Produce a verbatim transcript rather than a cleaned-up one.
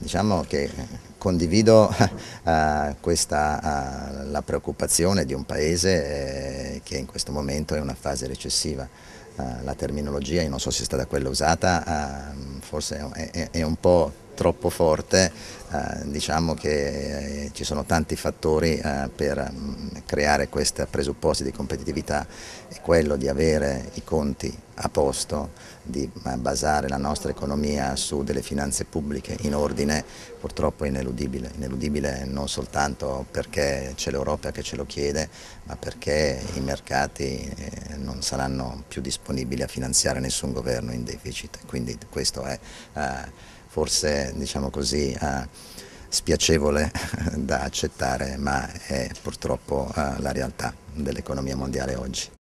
diciamo che condivido uh, questa, uh, la preoccupazione di un paese eh, che in questo momento è in una fase recessiva. Uh, la terminologia, io non so se è stata quella usata, uh, forse è, è, è un po' troppo forte, uh, diciamo che eh, ci sono tanti fattori uh, per um, creare questi presupposti di competitività, e quello di avere i conti a posto, di uh, basare la nostra economia su delle finanze pubbliche in ordine, purtroppo è ineludibile, ineludibile non soltanto perché c'è l'Europa che ce lo chiede, ma perché i mercati eh, non saranno più disponibili a finanziare nessun governo in deficit, quindi questo è uh, forse, diciamo così, uh, spiacevole da accettare, ma è purtroppo uh, la realtà dell'economia mondiale oggi.